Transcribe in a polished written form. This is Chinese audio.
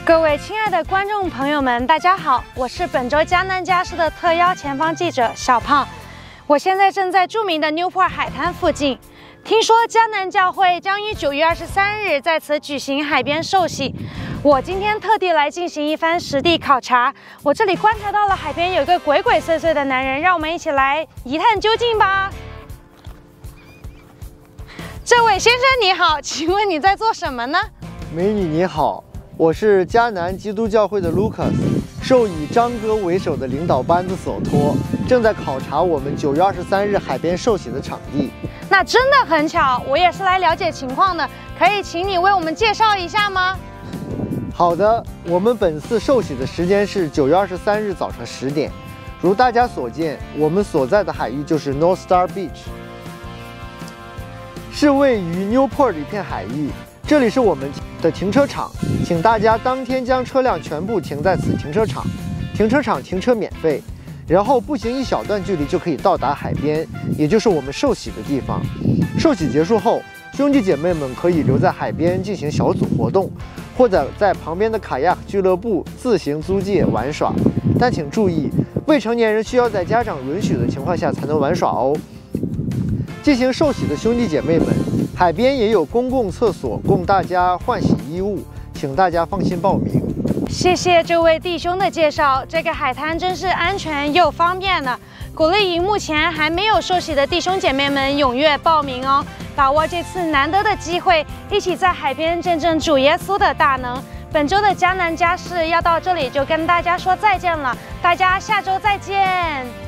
各位亲爱的观众朋友们，大家好，我是本周江南家事的特邀前方记者小胖。我现在正在著名的 Newport 海滩附近，听说江南教会将于9月23日在此举行海边受洗。我今天特地来进行一番实地考察。我这里观察到了海边有一个鬼鬼祟祟的男人，让我们一起来一探究竟吧。这位先生你好，请问你在做什么呢？ 美女你好，我是迦南基督教会的 Lucas， 受以张哥为首的领导班子所托，正在考察我们9月23日海边受洗的场地。 那真的很巧，我也是来了解情况的，可以请你为我们介绍一下吗？ 好的，我们本次受洗的时间是9月23日早上10点。如大家所见，我们所在的海域就是 North Star Beach， 是位于 Newport 的一片海域。这里是我们的停车场，请大家当天将车辆全部停在此停车场。停车场停车免费，然后步行一小段距离就可以到达海边，也就是我们受洗的地方。受洗结束后，兄弟姐妹们可以留在海边进行小组活动，或者在旁边的卡亚俱乐部自行租借玩耍。但请注意，未成年人需要在家长允许的情况下才能玩耍哦。进行受洗的兄弟姐妹们，海边也有公共厕所供大家换洗衣物，请大家放心报名。 谢谢这位弟兄的介绍，这个海滩真是安全又方便的，鼓励目前还没有受洗的弟兄姐妹们踊跃报名哦，把握这次难得的机会，一起在海边见证主耶稣的大能。本周的江南家事要到这里就跟大家说再见了，大家下周再见。